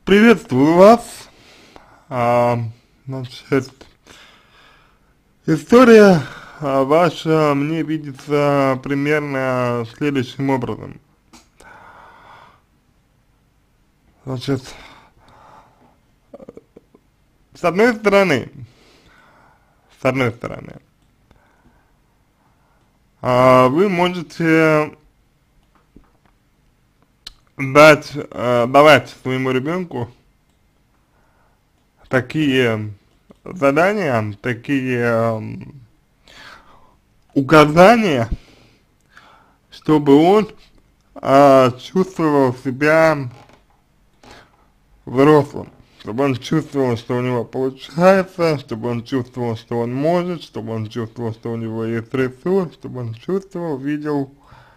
Приветствую вас. А, значит, история ваша мне видится примерно следующим образом. Значит, с одной стороны, с одной стороны, вы можете давать своему ребенку такие задания, такие указания, чтобы он чувствовал себя взрослым, чтобы он чувствовал, что у него получается, чтобы он чувствовал, что он может, чтобы он чувствовал, что у него есть ресурс, чтобы он чувствовал, видел,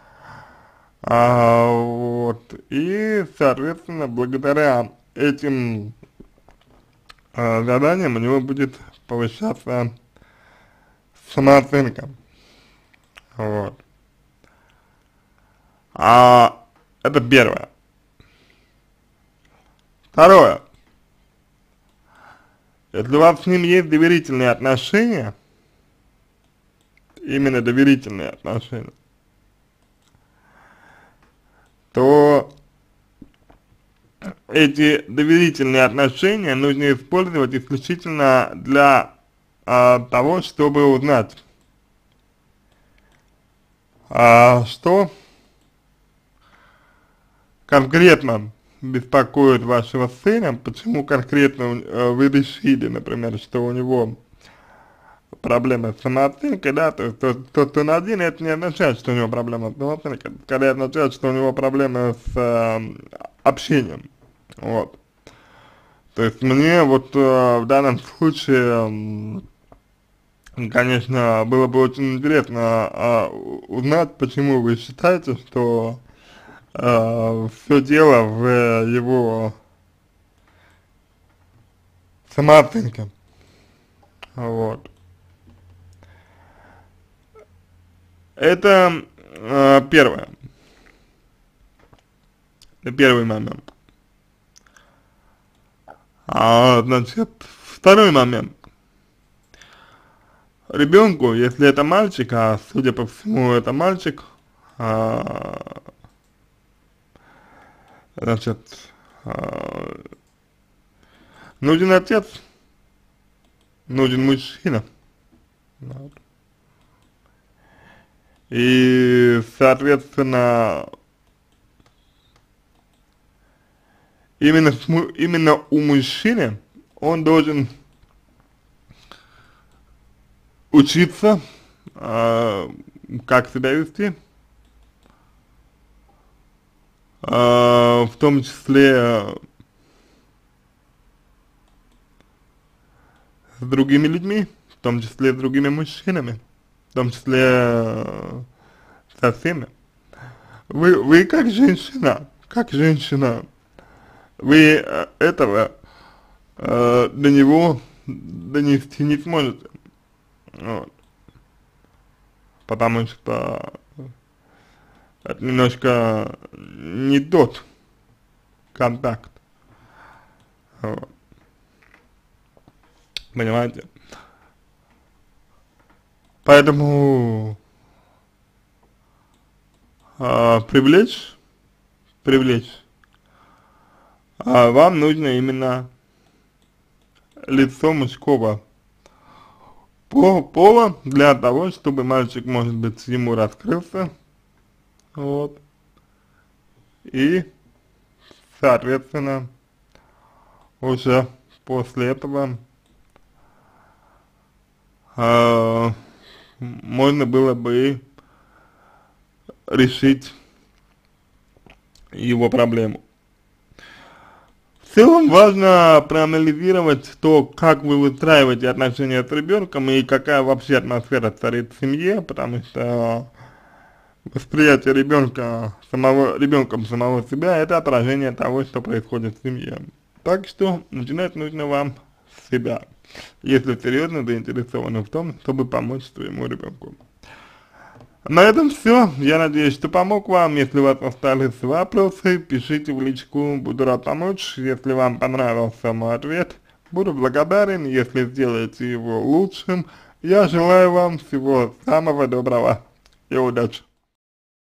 вот, и, соответственно, благодаря этим заданиям у него будет повышаться самооценка, вот. Это первое. Второе. Если у вас с ним есть доверительные отношения, именно доверительные отношения, то эти доверительные отношения нужно использовать исключительно для того, чтобы узнать, что конкретно беспокоит вашего сына, почему конкретно вы решили, например, что у него проблемы с самооценкой, да, то есть тот, он один, это не означает, что у него проблемы с самооценкой, скорее означает, что у него проблемы с общением, вот. То есть мне вот в данном случае, конечно, было бы очень интересно узнать, почему вы считаете, что все дело в его самооценке, вот. Это первое, это первый момент. Значит, второй момент. Ребенку, если это мальчик, а судя по всему это мальчик, значит, нужен отец, нужен мужчина, вот. И, соответственно, именно у мужчины он должен учиться, как себя вести, в том числе с другими людьми, в том числе с другими мужчинами, в том числе со всеми. Вы как женщина, вы этого до него донести не сможете, вот, потому что это немножко не тот контакт, вот, понимаете? Поэтому привлечь, вам нужно именно лицо мужского пола для того, чтобы мальчик, может быть, ему раскрылся, вот, и, соответственно, уже после этого можно было бы решить его проблему. В целом важно проанализировать то, как вы выстраиваете отношения с ребенком и какая вообще атмосфера царит в семье, потому что восприятие ребенком самого себя — это отражение того, что происходит в семье. Так что начинать нужно вам с себя, если серьезно заинтересованы в том, чтобы помочь своему ребенку. На этом все. Я надеюсь, что помог вам. Если у вас остались вопросы, пишите в личку. Буду рад помочь. Если вам понравился мой ответ, буду благодарен, если сделаете его лучшим. Я желаю вам всего самого доброго и удачи.